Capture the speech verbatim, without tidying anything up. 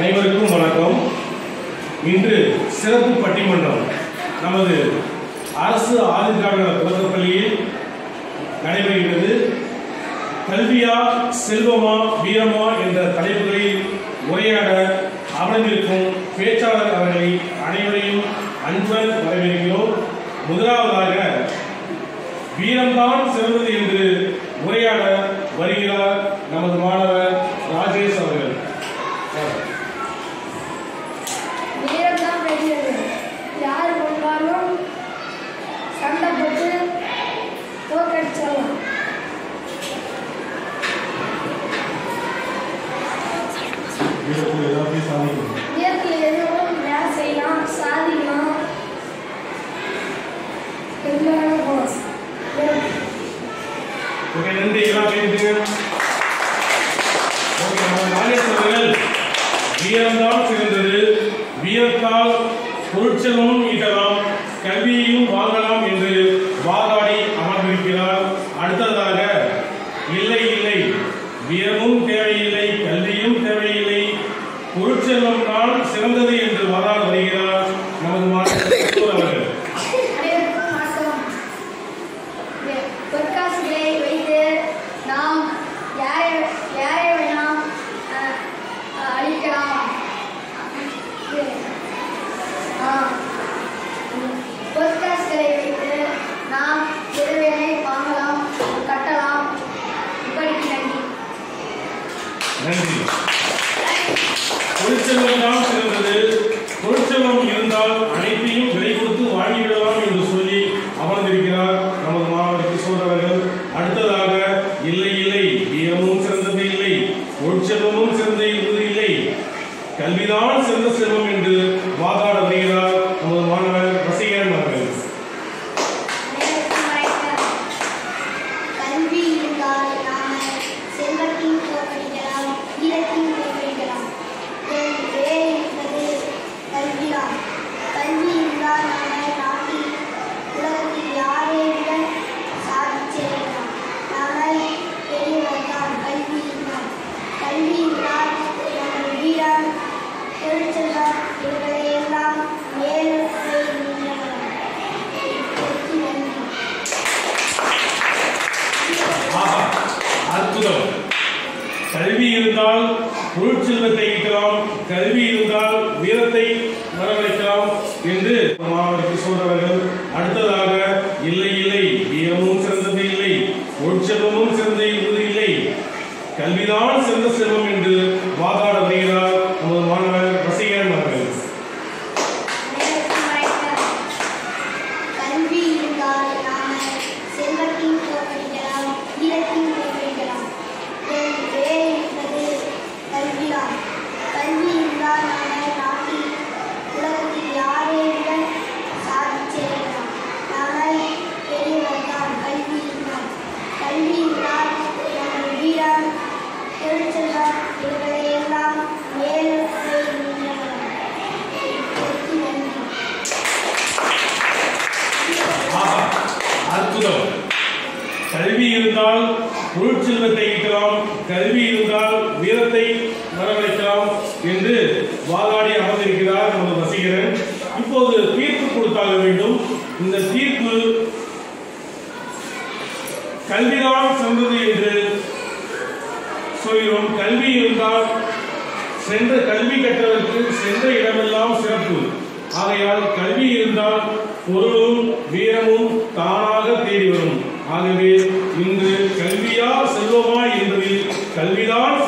அனைவருக்கும் வணக்கம். இன்று சிறப்பு பட்டிமன்றம் நமது அரசு ஆதிதிராவிடர் தொடக்கப்பள்ளியில் நடைபெறுகிறது. கல்வியா செல்வமா வீரமா என்ற தலைப்புகளில் உரையாட அமர்ந்திருக்கும் பேச்சாளர் அவர்களை அனைவரையும் அன்புடன் வரவேற்கிறோம். முதலாவதாக வீரம்தான் சிறந்தது என்று உரையாட வருகிறார் நமது மாணவர் ராஜேஷ் அவர்கள். வீரம்தான் பெரியது. யார் கொண்டாலும் சண்டை போட்டு தோற்கடிச்சிடலாம். வீரத்தில் எதுவும் வேலை செய்யலாம், சாதிக்கலாம். நன்றி. வீரம்தான் சிறந்தது, வீரத்தால் பொருட்செல்வமும் ஈட்டலாம், கல்வியையும் வாங்கலாம் என்று வாதாடி அமர்ந்திருக்கிறார். அடுத்ததாக இல்லை இல்லை வீரமும் தேவையில்லை, கல்வியும் தேவையில்லை, பொருட்செல்வம் தான் சிறந்தது என்று வாதாட வருகிறார் நமது மாணவர் அவர்கள். பொற்காசுகளை வைத்து நாம் யாரை யாரை வேணாம் அழிக்கலாம். பொற்காசுகளை வைத்து நாம் எதுவேனை வாங்கலாம், கட்டலாம். இப்படிக்கு நன்றி. நன்றி. பொருட்செல்வம் தான் சிறந்தது, பொருட்செல்வம் இருந்தால் அனைத்தையும் விலை கொடுத்து வாங்கிவிடலாம் என்று சொல்லி அமர்ந்திருக்கிறார் நமது மாணவர் கிஷோர் அவர்கள். அடுத்ததாக இல்லை இல்லை வீரமும் சிறந்தது இல்லை, பொருட்செல்வமும் சிறந்த இருந்தது இல்லை, கல்விதான் சிறந்த செல்வம் என்று வாதாட வருகிறார் நமது மாணவர் ரசிகரன் அவர்கள். கல்வி இருந்தால் நாம் செல்வத்தையும் தோற்கடிக்கலாம், வீரத்தையும் தோற்கடிக்கலாம். கல்விதான். கல்வி இருந்தால் நாம் நாட்டில் உலகத்தில் யாரை விட சாதிச்சிடலாம். நாங்கள் பெரியவர்தான். கல்வி இருந்தால் கல்வி இருந்தால் நம்ம வீரம் தொழிற்செல்வம் இவர்களை எல்லாம் மேலும் அற்புதம். கல்வி இருந்தால் பொருட்செல்வத்தை ஈட்டலாம், கல்வி இருந்தால் வீரத்தை வரவழைக்கலாம் என்று மாணவர் கிஷோர் அவர்கள். அடுத்ததாக இல்லை இல்லை வீரமும் சிறந்தது இல்லை, பொருட்செல்வமும் சிறந்த இருந்தது இல்லை, கல்விதான் சிறந்த செல்வம் என்று வாதாட வருகிறார் நமது மாணவர் ரசிகரன் அவர்கள். கல்வி இருந்தால் நாம் செல்வத்தையும் தோற்கடிக்கலாம், வீரத்தையும் தோற்கடிக்கலாம். கல்விதான். கல்வி இருந்தால் நாம் நாட்டில் உலகத்தில் யாரை விட சாதிச்சிடலாம். நாங்கள் பெரியவர்தான். கல்வி இருந்தால் கல்வி இருந்தால் நம்ம வீரம் தொழிற்செல்வம் இவர்களை எல்லாம் மேலும் அற்புதம். கல்வி இருந்தால் பொருட்செல்வத்தை ஈட்டலாம், கல்வி இருந்தால் வீரத்தை வரவழைக்கலாம் என்று வாதாடி அமர்ந்திருக்கிறார் நமது ரசிகரன். இப்போது தீர்ப்பு கொடுத்தாக வேண்டும். இந்த தீர்ப்பு கல்விதான் சிறந்தது என்று சொல்கிறோம். கல்வி இருந்தால் சென்ற கல்வி கற்றவருக்கு சென்ற இடமெல்லாம் சிறப்பு. ஆகையால் கல்வி இருந்தால் பொருளும் வீரமும் தானாக தேடி வரும். ஆகவே இன்று கல்வியா செல்வமா என்பதில் கல்விதான்